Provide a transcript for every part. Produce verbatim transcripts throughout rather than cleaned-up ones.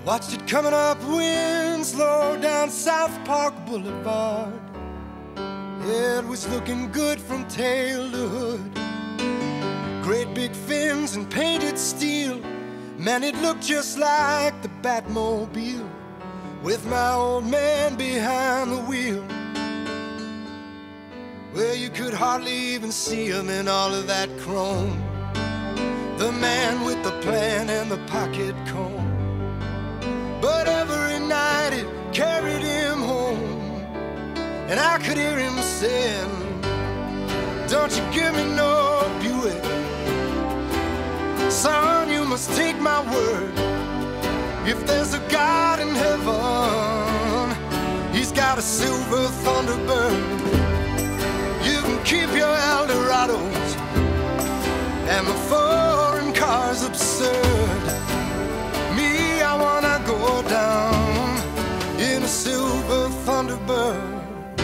Watched it coming up Winslow down South Park Boulevard. It was looking good from tail to hood. Great big fins and painted steel. Man, it looked just like the Batmobile, with my old man behind the wheel. Well, you could hardly even see him in all of that chrome, the man with the plan and the pocket comb. But every night it carried him home, and I could hear him saying, "Don't you give me no Buick, son, you must take my word. If there's a God in heaven, he's got a silver Thunderbird. You can keep your Eldorados, and the foreign car's absurd. Me, I wanna go down in a silver Thunderbird."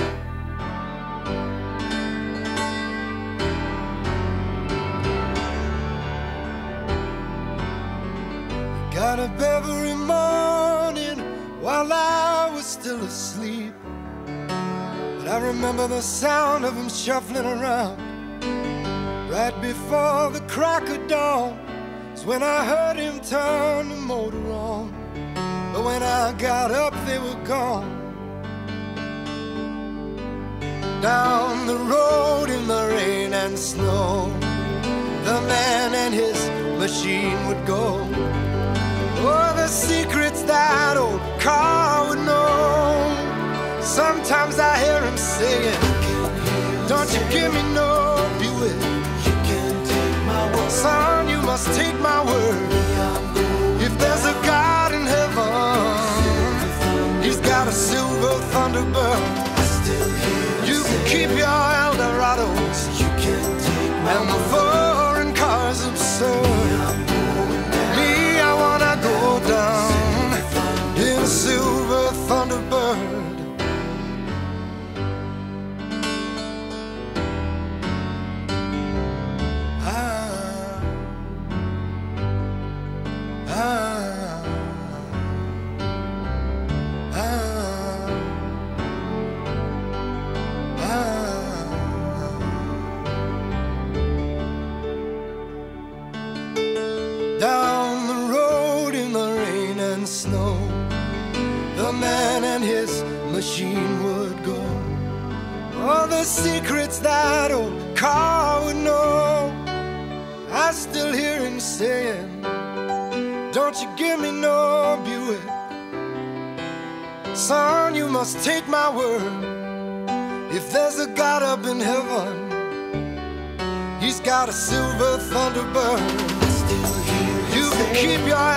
Got up every morning while I was still asleep, but I remember the sound of him shuffling around. Right before the crack of dawn is when I heard him turn the motor on. But when I got up, they were gone. Down the road in the rain and snow, the man and his machine would go. Oh, the secrets that old car would know. Sometimes I hear him saying, "Don't you give me no Buick, son, you must take my word. If there's a God in heaven, he's got a silver Thunderbird. You can keep your Eldorados, and the foreign car's absurd. Me, I wanna go down in a silver Thunderbird." Down the road in the rain and snow, the man and his machine would go. All the secrets that old car would know. I still hear him saying, "Don't you give me no Buick, son, you must take my word. If there's a God up in heaven, he's got a silver Thunderbird. You can keep your